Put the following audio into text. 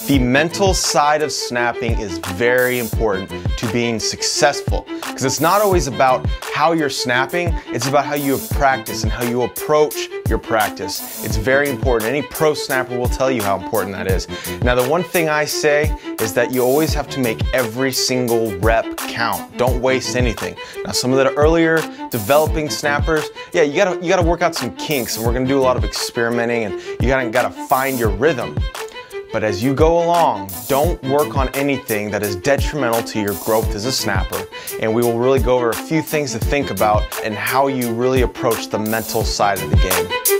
The mental side of snapping is very important to being successful, because it's not always about how you're snapping, it's about how you practice and how you approach your practice. It's very important. Any pro snapper will tell you how important that is. Now, the one thing I say is that you always have to make every single rep count. Don't waste anything. Now, some of the earlier developing snappers, yeah, you gotta work out some kinks, and we're gonna do a lot of experimenting, and you gotta find your rhythm. But as you go along, don't work on anything that is detrimental to your growth as a snapper. And we will really go over a few things to think about and how you really approach the mental side of the game.